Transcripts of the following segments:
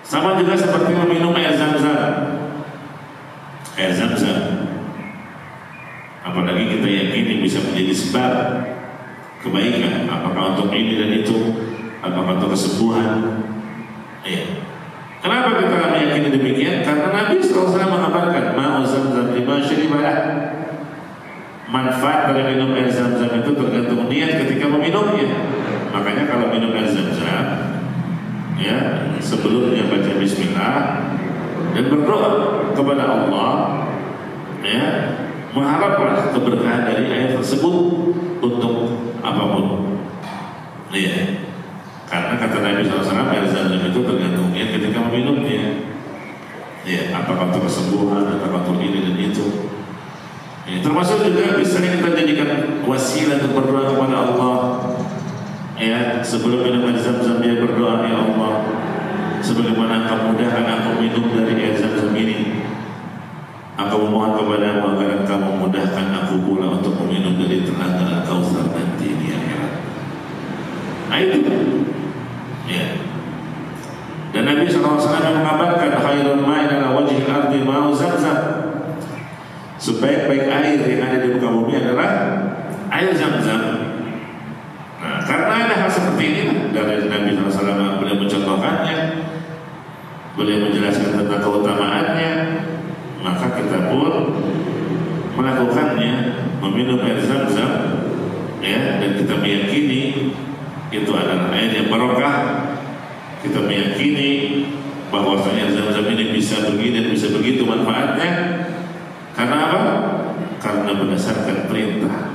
Sama juga seperti meminum air zam-zam. Air zam-zam, apalagi kita yakini bisa menjadi sebab kebaikan, apakah untuk ini dan itu, apakah untuk kesembuhan. Ya. Kenapa kita meyakini demikian? Karena Nabi SAW mengabarkan ma'u zam-zam lima syaribalah. Manfaat dari minum air zam-zam itu tergantung niat ketika meminumnya. Makanya kalau minum air zam-zam, ya, sebelumnya baca bismillah dan berdoa kepada Allah, ya, mengharaplah keberkahan dari air tersebut untuk apapun. Ya. Karena kata Nabi SAW, air zam-zam itu tergantung niat ketika meminumnya. Ya, apakah untuk kesembuhan, apakah untuk ini dan itu. Ya, termasuk juga bisa kita jadikan wasilah untuk berdoa kepada Allah. Ya, sebelum minum air zam-zam dia berdoa, ya Allah, sebagaimana Engkau mudahkan aku minum dari air zam-zam ini, aku memohon kepadamu agar Engkau memudahkan aku pula untuk meminum dari telaga Al-Kautsar nanti di akhirat. Nah itu, ya. Dan Nabi SAW mengabarkan khairul ma'i ala wajhil ardi ma'u zam-zam. Sebaik-baik air yang ada di muka bumi adalah air zam-zam. Nah, karena ada hal seperti ini dari Nabi SAW, beliau mencontohkannya, beliau menjelaskan tentang keutamaannya, maka kita pun melakukannya, meminum air zam-zam, ya, dan kita meyakini itu adalah air yang barokah. Kita meyakini bahwasanya zam-zam ini bisa begini dan bisa begitu manfaatnya. Karena apa? Karena berdasarkan perintah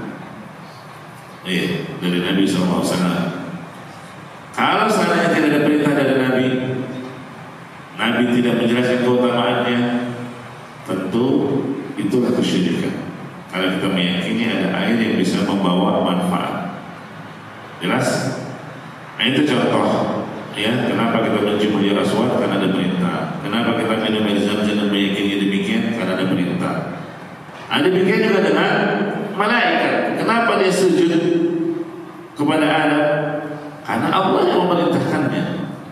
dari Nabi SAW. Kalau seandainya tidak ada perintah dari Nabi, Nabi tidak menjelaskan keutamaannya, tentu itulah kesyirikan. Kalau kita meyakini ada air yang bisa membawa manfaat, jelas? Nah itu contoh, ya, kenapa kita mencium hajar aswad, karena ada perintah. Kenapa kita minum air zam-zam dan meyakini demikian, karena ada perintah. Ada demikian juga dengan malaikat. Kenapa dia sujud kepada Adam? Karena Allah yang memerintahkannya.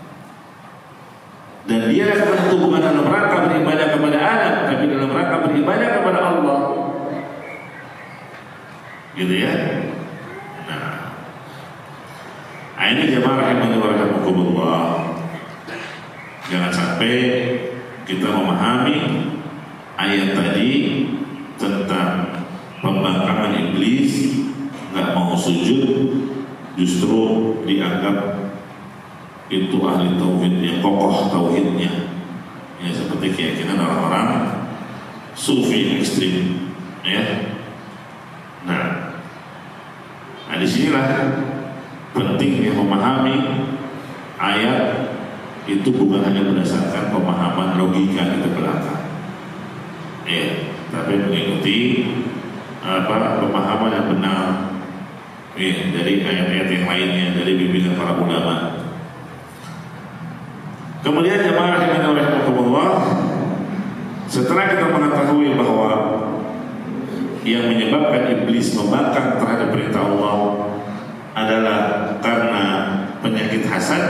Dan dia itu bukan dalam rangka beribadah kepada Adam, tapi dalam rangka beribadah kepada Allah. Gitu ya. Nah, ini jemaah rahimani wa rahimakumullah. Jangan sampai kita memahami ayat tadi tentang pembangkangan iblis, nggak mau sujud, justru dianggap itu ahli tauhid yang kokoh tauhidnya. Ya, seperti keyakinan orang-orang sufi ekstrim, ya. Nah, disinilah pentingnya memahami ayat itu bukan hanya berdasarkan pemahaman logika kita belakang, ya, tapi mengikuti pemahaman yang benar, ya, dari ayat-ayat yang lainnya, dari bimbingan para ulama. Kemudian jemaah yang rahimakumullah, setelah kita mengetahui bahwa yang menyebabkan iblis membangkang terhadap perintah Allah adalah karena penyakit hasad,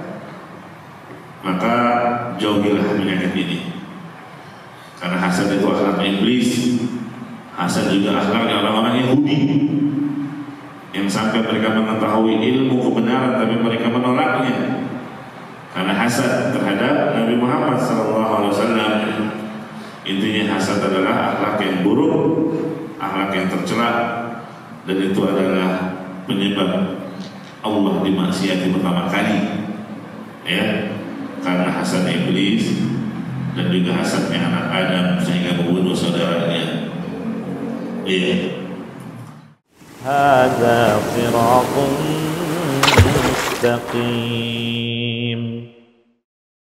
maka jauhilah penyakit ini. Karena hasad itu akhlak iblis. Hasad juga akhlaknya orang-orang Yahudi yang sampai mereka mengetahui ilmu kebenaran tapi mereka menolaknya. Karena hasad terhadap Nabi Muhammad SAW. Intinya hasad adalah akhlak yang buruk, akhlak yang tercela, dan itu adalah penyebab Allah dimaksiati pertama kali, ya, karena hasad iblis dan juga hasadnya anak Adam sehingga membunuh saudaranya. Iya. Hadza siratun mustaqim.